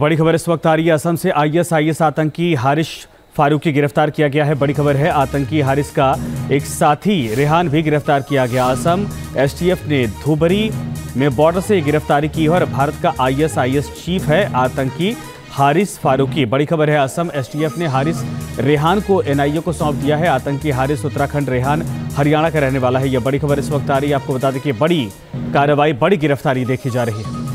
बड़ी खबर इस वक्त आ रही है असम से। आईएसआईएस आतंकी हारिस फारूकी गिरफ्तार किया गया है। बड़ी खबर है, आतंकी हारिस का एक साथी रेहान भी गिरफ्तार किया गया। असम एसटीएफ ने धुबरी में बॉर्डर से गिरफ्तारी की और भारत का आईएसआईएस चीफ है आतंकी हारिस फारूकी। बड़ी खबर है, असम एसटीएफ ने हारिस रेहान को एनआईए को सौंप दिया है। आतंकी हारिस उत्तराखंड, रेहान हरियाणा का रहने वाला है। यह बड़ी खबर इस वक्त आ रही है। आपको बता दें कि बड़ी कार्रवाई, बड़ी गिरफ्तारी देखी जा रही है।